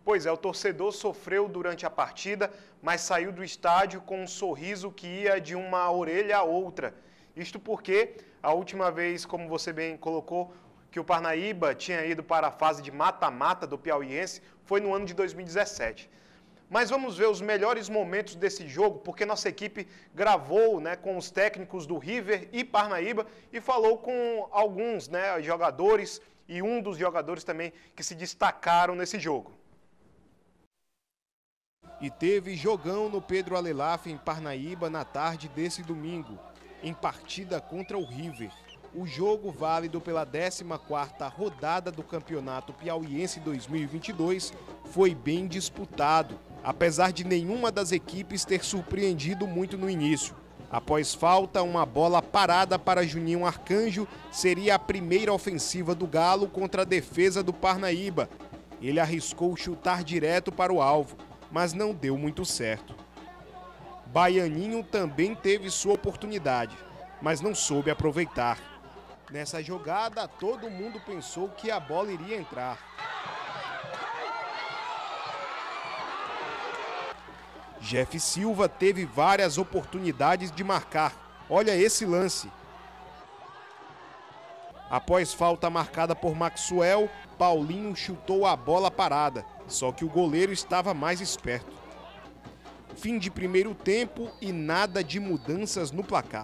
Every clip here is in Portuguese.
Pois é, o torcedor sofreu durante a partida, mas saiu do estádio com um sorriso que ia de uma orelha a outra. Isto porque a última vez, como você bem colocou, que o Parnaíba tinha ido para a fase de mata-mata do Piauiense, foi no ano de 2017. Mas vamos ver os melhores momentos desse jogo, porque nossa equipe gravou, com os técnicos do River e Parnaíba e falou com alguns, jogadores e um dos jogadores também que se destacaram nesse jogo. E teve jogão no Pedro Alelaf em Parnaíba na tarde desse domingo, em partida contra o River. O jogo válido pela 14ª rodada do Campeonato Piauiense 2022 foi bem disputado, apesar de nenhuma das equipes ter surpreendido muito no início. Após falta, uma bola parada para Juninho Arcanjo seria a primeira ofensiva do Galo contra a defesa do Parnaíba. Ele arriscou chutar direto para o alvo, mas não deu muito certo. Baianinho também teve sua oportunidade, mas não soube aproveitar. Nessa jogada, todo mundo pensou que a bola iria entrar. Jeff Silva teve várias oportunidades de marcar. Olha esse lance. Após falta marcada por Maxwell, Paulinho chutou a bola parada, só que o goleiro estava mais esperto. Fim de primeiro tempo e nada de mudanças no placar.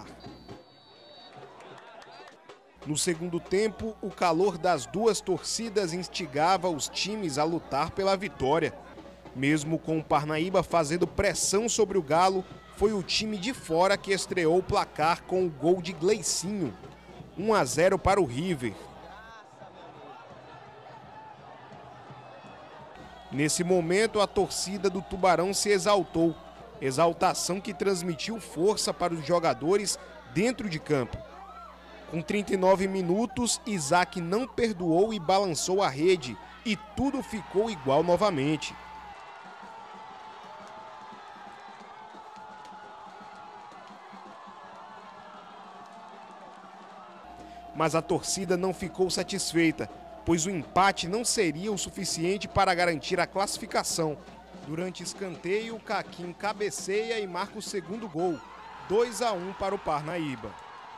No segundo tempo, o calor das duas torcidas instigava os times a lutar pela vitória. Mesmo com o Parnaíba fazendo pressão sobre o Galo, foi o time de fora que estreou o placar com o gol de Gleicinho. 1-0 para o River. Nesse momento, a torcida do Tubarão se exaltou. Exaltação que transmitiu força para os jogadores dentro de campo. Com 39 minutos, Isaac não perdoou e balançou a rede, e tudo ficou igual novamente. Mas a torcida não ficou satisfeita, pois o empate não seria o suficiente para garantir a classificação. Durante escanteio, Caquim cabeceia e marca o segundo gol, 2-1 para o Parnaíba.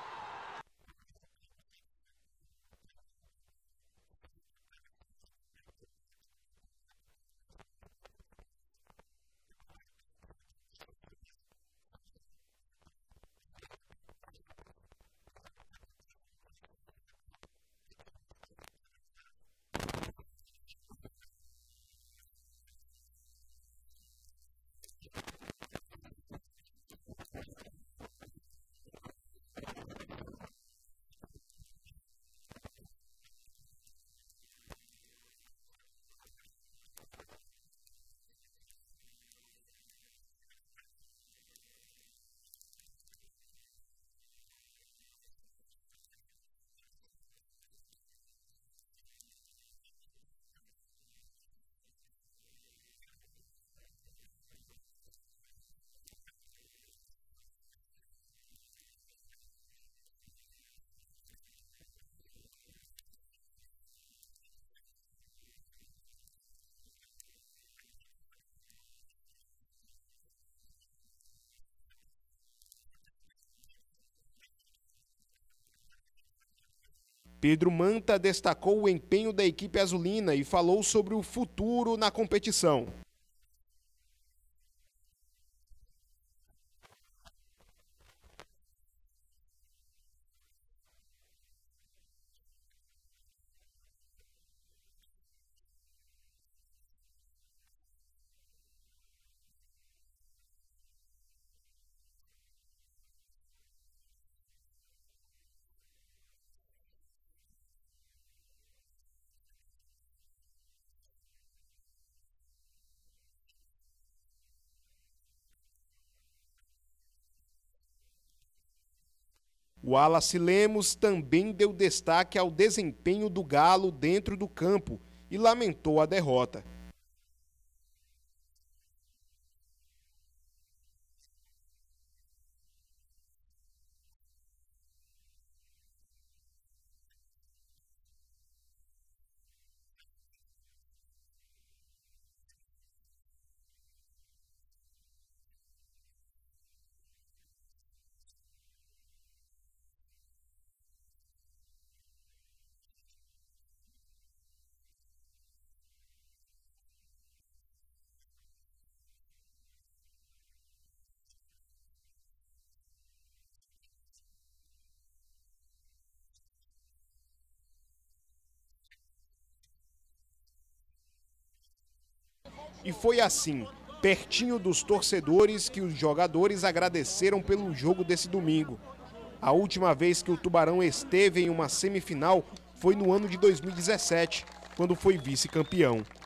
Pedro Manta destacou o empenho da equipe azulina e falou sobre o futuro na competição. O Wallace Lemos também deu destaque ao desempenho do Galo dentro do campo e lamentou a derrota. E foi assim, pertinho dos torcedores, que os jogadores agradeceram pelo jogo desse domingo. A última vez que o Tubarão esteve em uma semifinal foi no ano de 2017, quando foi vice-campeão.